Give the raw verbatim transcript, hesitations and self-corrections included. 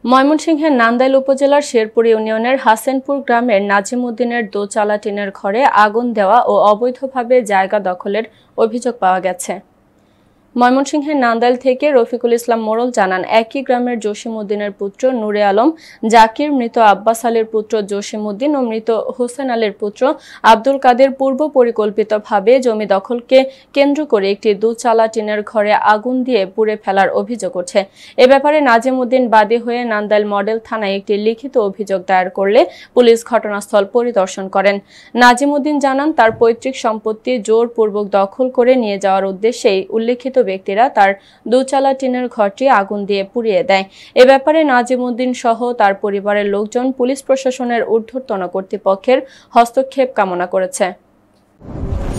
ময়মনসিংহের নান্দাইল উপজেলার শেরপুর ইউনিয়নের হাসেনপুর গ্রামের নাজিম উদ্দিনের দোচালা টিনের ঘরে আগুন দেওয়া ও অবৈধভাবে জায়গা দখলের অভিযোগ পাওয়া গেছে। ময়মনসিংহের নান্দাইল থেকে রফিকুল ইসলাম মোড়ল জানান, একই গ্রামের জসিম উদ্দিনের পুত্র নূরে আলম জাকির, মৃত আব্বাস আলীর পুত্র জসিম উদ্দিন ও মৃত হোসেন আলীর পুত্র আব্দুল কাদের পূর্ব পরিকল্পিতভাবে জমি দখলকে কেন্দ্র করে একটি দুচালা টিনের ঘরে আগুন দিয়ে পুড়ে ফেলার অভিযোগ ওঠে। এ ব্যাপারে নাজিম উদ্দিন বাদী হয়ে নান্দাইল মডেল থানায় একটি লিখিত অভিযোগ দায়ের করলে পুলিশ ঘটনাস্থল পরিদর্শন করেন। নাজিম উদ্দিন জানান, তার পৈতৃক সম্পত্তি জোরপূর্বক দখল করে নিয়ে যাওয়ার উদ্দেশ্যেই উল্লেখিত ব্যক্তিরা তার দুচালা টিনের ঘরটি আগুন দিয়ে পুড়িয়ে দেয়। এ ব্যাপারে নাজিম উদ্দিন সহ তার পরিবারের লোকজন পুলিশ প্রশাসনের ঊর্ধ্বতন কর্তৃপক্ষের হস্তক্ষেপ কামনা করেছে।